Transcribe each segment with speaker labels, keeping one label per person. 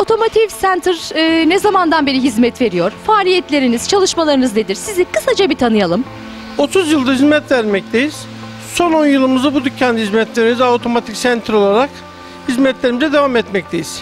Speaker 1: Otomotiv Center ne zamandan beri hizmet veriyor? Faaliyetleriniz, çalışmalarınız nedir? Sizi kısaca bir tanıyalım.
Speaker 2: 30 yıldır hizmet vermekteyiz. Son 10 yılımızı bu dükkanda hizmet veriyoruz. Otomotiv Center olarak hizmetlerimize devam etmekteyiz.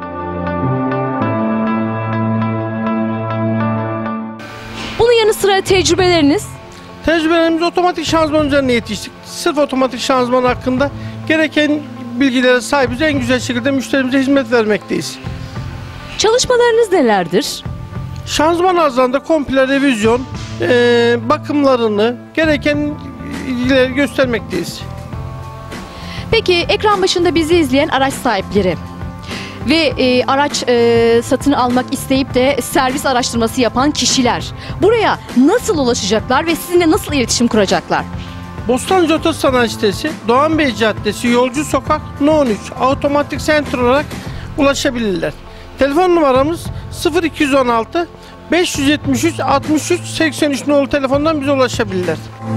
Speaker 1: Bunun yanı sıra tecrübeleriniz?
Speaker 2: Tecrübelerimiz otomatik şanzıman üzerine yetiştik. Sırf otomatik şanzıman hakkında gereken bilgilere sahibiz. En güzel şekilde müşterimize hizmet vermekteyiz.
Speaker 1: Çalışmalarınız nelerdir?
Speaker 2: Şanzıman arızalarında komple revizyon, bakımlarını, gereken ilgileri göstermekteyiz.
Speaker 1: Peki ekran başında bizi izleyen araç sahipleri ve araç satın almak isteyip de servis araştırması yapan kişiler buraya nasıl ulaşacaklar ve sizinle nasıl iletişim kuracaklar?
Speaker 2: Bostancı Otosanayi Sitesi, Doğan Bey Caddesi, Yolcu Sokak, No 13, Otomatik Center olarak ulaşabilirler. Telefon numaramız 0216 573 63 83 nolu telefondan bize ulaşabilirler.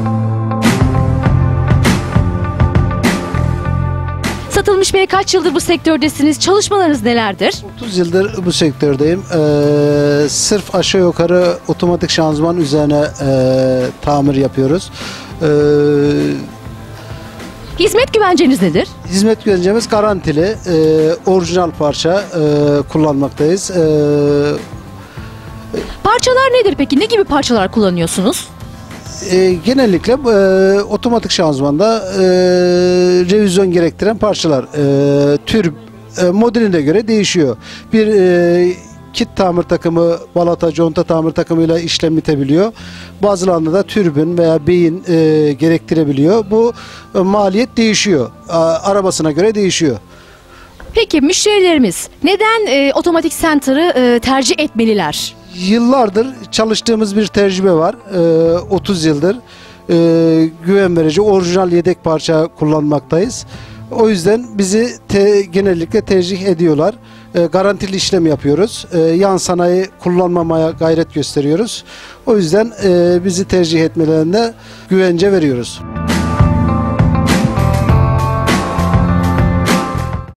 Speaker 1: Satılmış Bey, kaç yıldır bu sektördesiniz? Çalışmalarınız nelerdir?
Speaker 3: 30 yıldır bu sektördeyim. Sırf aşağı yukarı otomatik şanzıman üzerine tamir yapıyoruz.
Speaker 1: Hizmet güvenceniz nedir?
Speaker 3: Hizmet güvencemiz garantili, orijinal parça kullanmaktayız.
Speaker 1: Parçalar nedir peki? Ne gibi parçalar kullanıyorsunuz?
Speaker 3: Genellikle otomatik şanzımanda revizyon gerektiren parçalar. Tür modeline göre değişiyor. Bir kit tamir takımı, balata, conta tamir takımıyla işlem bitebiliyor. Bazılarında da türbün veya beyin gerektirebiliyor. Bu maliyet değişiyor. Arabasına göre değişiyor.
Speaker 1: Peki müşterilerimiz neden Otomatik Center'ı tercih etmeliler?
Speaker 3: Yıllardır çalıştığımız bir tecrübe var. 30 yıldır güven verici orijinal yedek parça kullanmaktayız. O yüzden bizi genellikle tercih ediyorlar. Garantili işlem yapıyoruz. Yan sanayi kullanmamaya gayret gösteriyoruz. O yüzden bizi tercih etmelerine güvence veriyoruz.